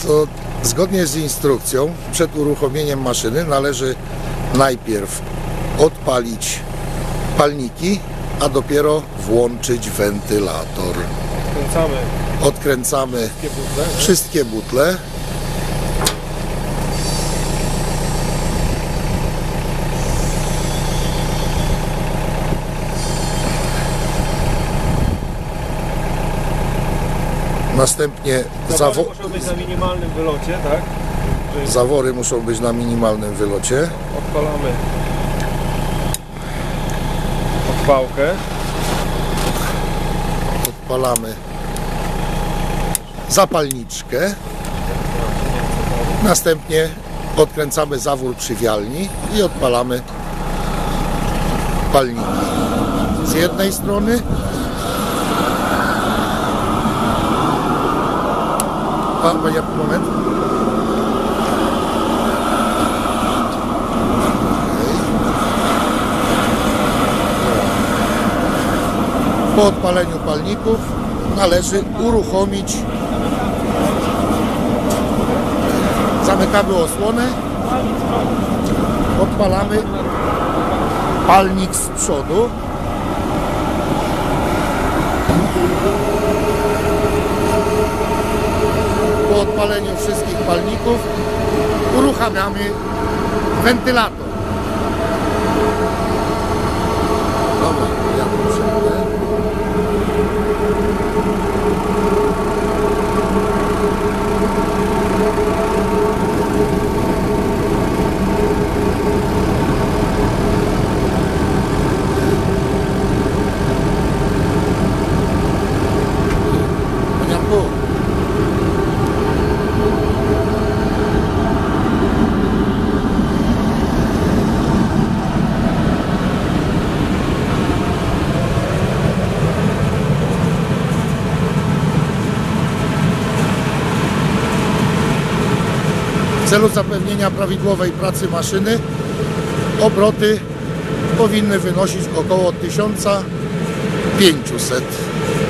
to zgodnie z instrukcją przed uruchomieniem maszyny należy najpierw odpalić palniki, a dopiero włączyć wentylator. Odkręcamy wszystkie butle. Następnie zawory muszą być na minimalnym wylocie, tak? Zawory muszą być na minimalnym wylocie. Odpalamy odpałkę. Odpalamy zapalniczkę. Następnie odkręcamy zawór przywialni i odpalamy palniki. Z jednej strony moment. Po odpaleniu palników należy uruchomić. Zamykamy osłonę. Odpalamy palnik z przodu. Po odpaleniu wszystkich palników uruchamiamy wentylator. Dobra, ja tu przejdę. W celu zapewnienia prawidłowej pracy maszyny obroty powinny wynosić około 1500.